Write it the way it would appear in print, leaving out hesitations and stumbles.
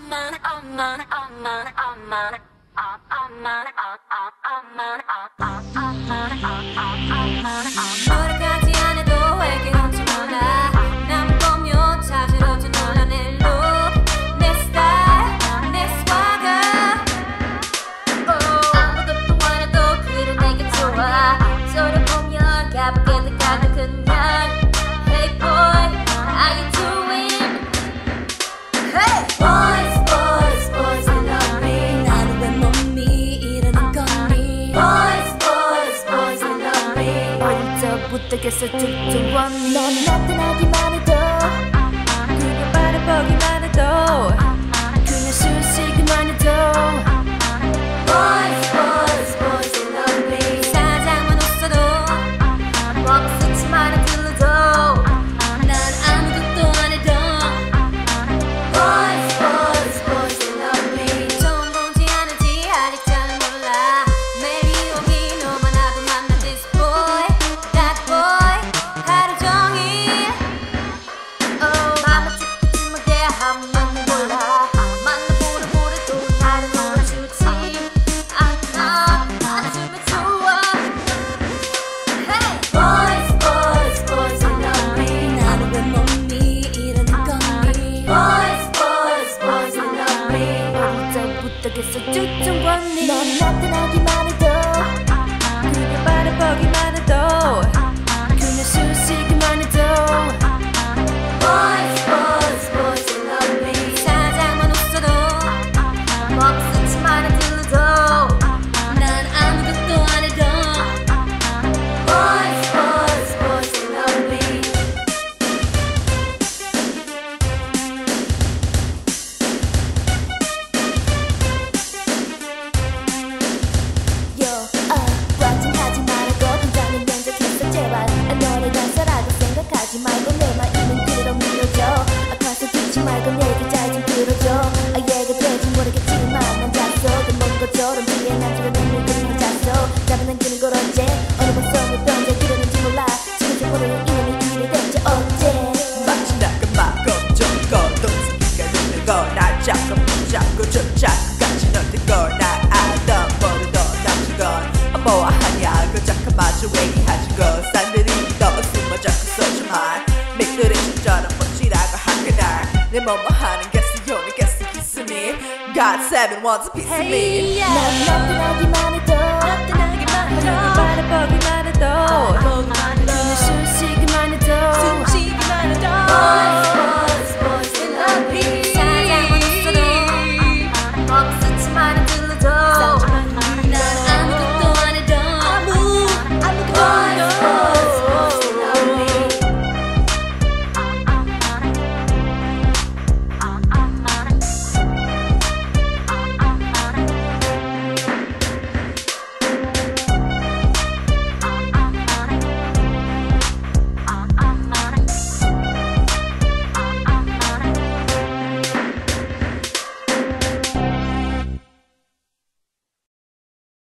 노력하지 않아도 왜게 넘지 몰라 남 보며 찾으러져 놀라 내 look 내 스타일 내 swagger 아무것도 하나도 그래 내게 좋아 저를 보면 가볍게 다가가 그냥 Hey boy how you doing Hey boys boys boys they love me 나는 왜 몸이 이러는 거니 Boys boys boys they love me 어릴 적부터 계속 쭉쭉 왔니 넌 나타나기만 해도 그걸 바라보기만 해도 그냥 숨쉬기만 해도 Boys boys boys they love me 사장만 웃어도 먹스치만 들러도 난 아무것도 안 해도 Boys boys boys they love me 처음 본지 아는지 아직 잘 몰라 매일 오기 너만 하고 만난 this boy that boy 하루 종일 맘은 찌푸찌하게 한번 몰라 만나보는 모래도 나를 놀아주지 안아주면 좋아 Hey boys boys boys they love me 나는 왜 몸이 이러는 거니 Boys boys boys they love me 어릴 적부터 계속 쭉쭉 왔니 넌 나타나기만 해도 그걸 바라보기만 해도 그냥 숨쉬기만 해도 Boys boys boys they love me 사장만 웃어도 먹스치만 들러도 난 아무것도 안 해도 Boys boys boys they love me 걱정하지 말고 긴장은 연적했어 제발 너를 단서라고 생각하지 말고 내 마음은 그대로 밀어줘 아파서 듣지 말고 내 얘기 잘 좀 들어줘 이해가 될지 모르겠지만 난 잤어 먹은 것처럼 뒤에 남자가 내 눈을 잤어 잡아당기는 걸 어째 어느 방송에 던져 그러는지 몰라 지금 좀 모르는 이름이 일이 됐지 어째 마치 나가 막 걱정 거동수기가 있는 거나 자꾸 붙잡고 좀 자꾸 같이 넣는 거나 알던 모르던 남친 건 뭐하냐 그 자꾸마저 얘기하지 거 싼들이 너무 숨어 자꾸 써줘 말 맥들의 친절한 멋지라고 하그날 내 뭐뭐 하는 guess you only guess you kiss me God seven wants a piece of me 난 나타나기만 해도 그걸 바라보기만 해도 그냥 숨쉬기만 해도 Boys boys